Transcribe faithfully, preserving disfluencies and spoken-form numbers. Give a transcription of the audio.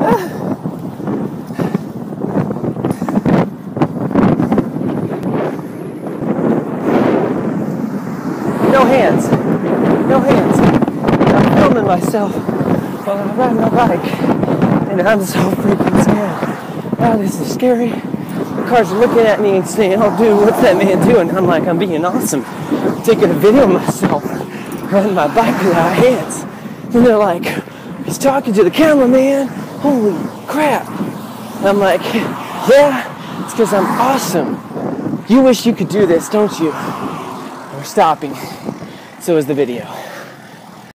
No hands. No hands. I'm filming myself while I'm riding my bike. And I'm so freaking scared. Oh, this is scary. The cars are looking at me and saying, oh, dude, what's that man doing? And I'm like, I'm being awesome. I'm taking a video of myself riding my bike without hands. And they're like, he's talking to the camera, man. Holy crap. And I'm like, yeah, it's because I'm awesome. You wish you could do this, don't you? We're stopping. So is the video.